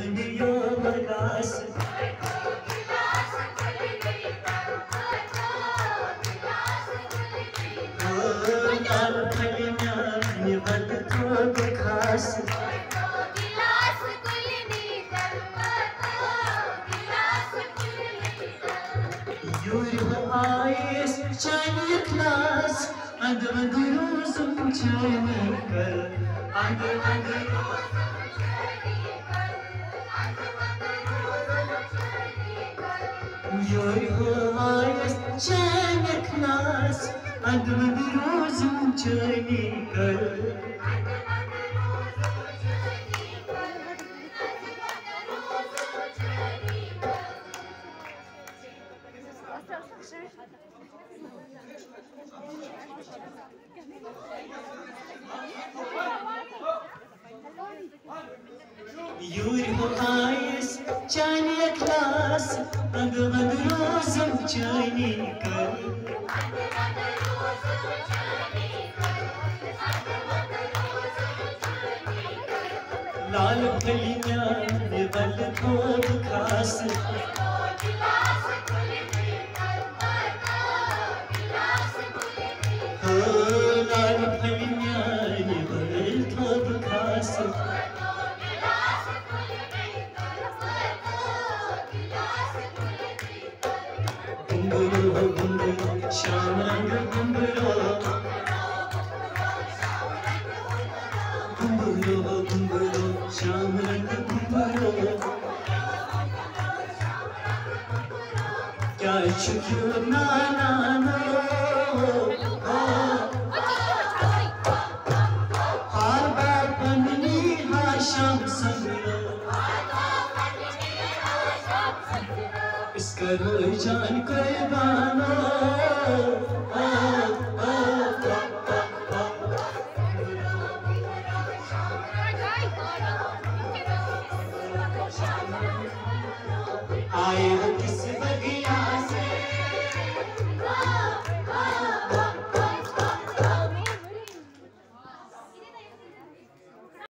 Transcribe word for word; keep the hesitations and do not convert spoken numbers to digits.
दुनिया बलास लाल फलियां निवल तो खास आइस चाइनी क्लास अंग अंग रोज़म चाइनी कर अंग अंग योर आइस चाइनी क्लास अंग अंग रोज़म चाइनी कर Your eyes, Chinese class, and the rose of Chinese girl. लाल फलियां निवल खूब खास लाल फलियां निवल खूब खास गुंबरो गुंबरो श्याम रंग गुंबरो गुंबरो गुंबरो श्याम रंग गुंबरो क्या शुक्र नाना नो हार बापनी हाशम संगरो करो जान कुर्बानो आए हो किस बगिया से